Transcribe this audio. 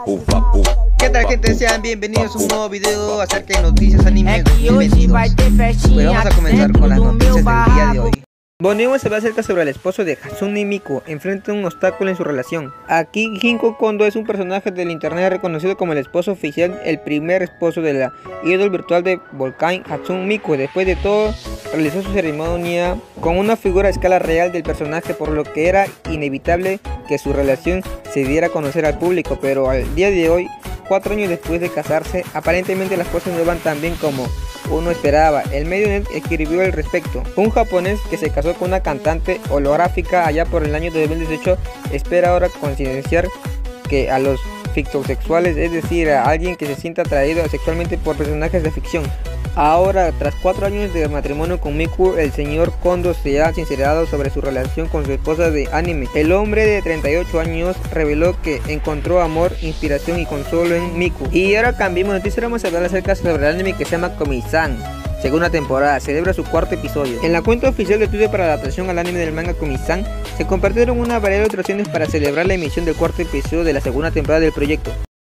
¿Qué tal, gente? Sean bienvenidos a un nuevo video acerca de noticias anime 2022. Pues vamos a comenzar con las noticias del día de hoy. Bonnie se va acerca sobre el esposo de Hatsune Miku, enfrenta un obstáculo en su relación. Aquí Hinko Kondo es un personaje del internet reconocido como el esposo oficial, el primer esposo de la ídol virtual de Volcán Hatsune Miku. Después de todo, realizó su ceremonia con una figura a escala real del personaje, por lo que era inevitable que su relación se diera a conocer al público, pero al día de hoy, 4 años después de casarse, aparentemente las cosas no van tan bien como uno esperaba. El Medionet escribió al respecto. Un japonés que se casó con una cantante holográfica allá por el año 2018 espera ahora concienciar que a los fictosexuales, es decir, a alguien que se sienta atraído sexualmente por personajes de ficción. Ahora, tras 4 años de matrimonio con Miku, el señor Kondo se ha sincerado sobre su relación con su esposa de anime. El hombre de 38 años reveló que encontró amor, inspiración y consuelo en Miku. Y ahora cambiemos de noticia, vamos a hablar acerca sobre el anime que se llama Komi-san. Segunda temporada, celebra su 4º episodio. En la cuenta oficial de Twitter para la adaptación al anime del manga Komi-san, se compartieron una variedad de ilustraciones para celebrar la emisión del 4º episodio de la segunda temporada del proyecto.